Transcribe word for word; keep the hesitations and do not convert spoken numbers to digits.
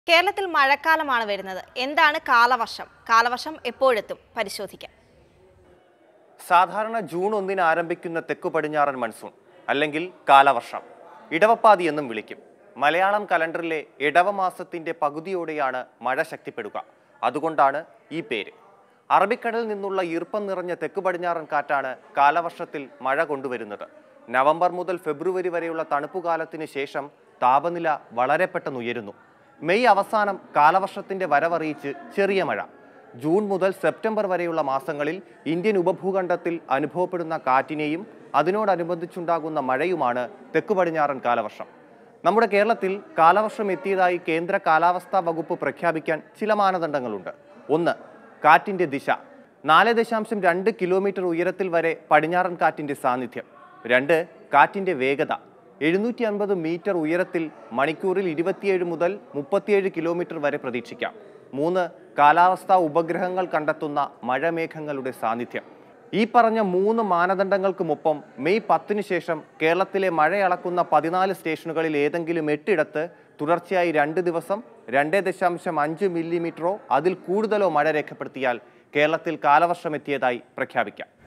കേരളത്തിൽ മഴക്കാലമാണ് വരുന്നത്. എന്താണ് കാലവർഷം? കാലവർഷം എപ്പോഴെത്തും? പരിശോധിക്കാം. സാധാരണ ജൂൺ ഒന്നിന് ആരംഭിക്കുന്ന തെക്കു പടിഞ്ഞാറൻ മൺസൂൺ അല്ലെങ്കിൽ കാലവർഷം ഇടവപ്പാതി എന്നും വിളിക്കും. മലയാളം കലണ്ടറിലെ ഇടവമാസത്തിന്റെ പകുതിയോടെയാണ് മഴ ശക്തിപ്പെടുക. അതുകൊണ്ടാണ് ഈ പേര്. അറബിക്കടലിൽ നിന്നുള്ള ഈർപ്പം നിറഞ്ഞ തെക്കു പടിഞ്ഞാറൻ കാറ്റാണ് കാലവർഷത്തിൽ മഴ കൊണ്ടുവരുന്നത്. നവംബർ മുതൽ ഫെബ്രുവരി വരെയുള്ള തണുപ്പുകാലത്തിന് ശേഷം താപനില വളരെ പെട്ടെന്ന് ഉയരുന്നു. മെയ് അവസാനം കാലവർഷത്തിന്റെ വരവറിയിച്ച് ചെറിയ മഴ. ജൂൺ മുതൽ സെപ്റ്റംബർ വരെയുള്ള മാസങ്ങളിൽ ഇന്ത്യൻ ഉപഭൂഖണ്ഡത്തിൽ അനുഭവപ്പെടുന്ന കാറ്റിനെയും അതിനോടനുബന്ധിച്ചുണ്ടാകുന്ന മഴയുമാണ് തെക്കു പടിഞ്ഞാറൻ കാലവർഷം. നമ്മുടെ കേരളത്തിൽ കാലവർഷം എത്തിയതായി കേന്ദ്ര കാലാവസ്ഥാ വകുപ്പ് പ്രഖ്യാപിക്കാൻ ചില മാനദണ്ഡങ്ങളുണ്ട്. ഒന്ന്, കാറ്റിന്റെ ദിശ. നാല് ദശാംശം രണ്ട് കിലോമീറ്റർ ഉയരത്തിൽ വരെ പടിഞ്ഞാറൻ കാറ്റിന്റെ സാന്നിധ്യം. രണ്ട്, കാറ്റിന്റെ വേഗത. എഴുന്നൂറ്റി അൻപത് മീറ്റർ ഉയരത്തിൽ മണിക്കൂറിൽ ഇരുപത്തിയേഴ് മുതൽ മുപ്പത്തിയേഴ് കിലോമീറ്റർ വരെ പ്രതീക്ഷിക്കാം. മൂന്ന്, കാലാവസ്ഥാ ഉപഗ്രഹങ്ങൾ കണ്ടെത്തുന്ന മഴമേഘങ്ങളുടെ സാന്നിധ്യം. ഈ പറഞ്ഞ മൂന്ന് മാനദണ്ഡങ്ങൾക്കുമൊപ്പം മെയ് പത്തിന് ശേഷം കേരളത്തിലെ മഴയളക്കുന്ന പതിനാല് സ്റ്റേഷനുകളിൽ ഏതെങ്കിലും എട്ടിടത്ത് തുടർച്ചയായി രണ്ട് ദിവസം രണ്ട് ദശാംശം അഞ്ച് മില്ലിമീറ്ററോ അതിൽ കൂടുതലോ മഴ രേഖപ്പെടുത്തിയാൽ കേരളത്തിൽ കാലവർഷം എത്തിയതായി പ്രഖ്യാപിക്കാം.